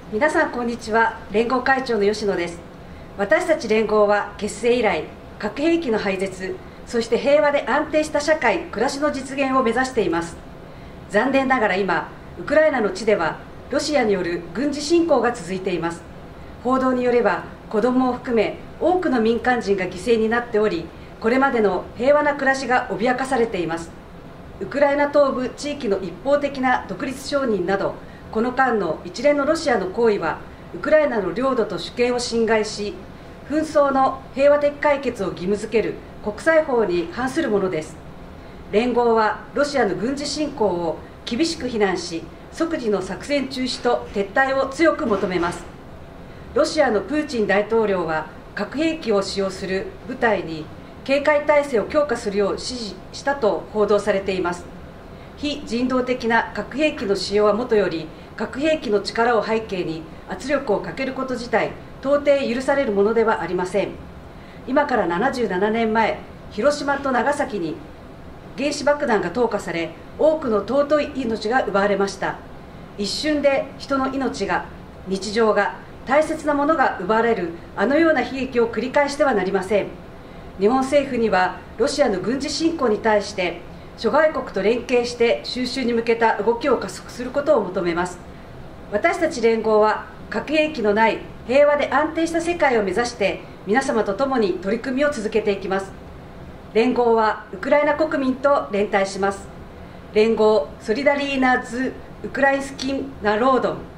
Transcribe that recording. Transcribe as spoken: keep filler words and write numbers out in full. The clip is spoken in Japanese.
皆さんこんにちは。連合会長の吉野です。私たち連合は結成以来、核兵器の廃絶、そして平和で安定した社会暮らしの実現を目指しています。残念ながら今ウクライナの地ではロシアによる軍事侵攻が続いています。報道によれば子どもを含め多くの民間人が犠牲になっており、これまでの平和な暮らしが脅かされています。ウクライナ東部地域の一方的な独立承認など、この間の一連のロシアの行為はウクライナの領土と主権を侵害し、紛争の平和的解決を義務付ける国際法に反するものです。連合はロシアの軍事侵攻を厳しく非難し、即時の作戦中止と撤退を強く求めます。ロシアのプーチン大統領は核兵器を使用する部隊に警戒態勢を強化するよう指示したと報道されています。非人道的な核兵器の使用はもとより、核兵器の力を背景に圧力をかけること自体到底許されるものではありません。今からななじゅうななねんまえ、広島と長崎に原子爆弾が投下され、多くの尊い命が奪われました。一瞬で人の命が、日常が、大切なものが奪われるあのような悲劇を繰り返してはなりません。日本政府にはロシアの軍事侵攻に対して諸外国と連携して収拾に向けた動きを加速することを求めます。私たち連合は核兵器のない平和で安定した世界を目指して皆様と共に取り組みを続けていきます。連合はウクライナ国民と連帯します。連合ソリダリーナ・ズ・ウクラインスキン・ナロードン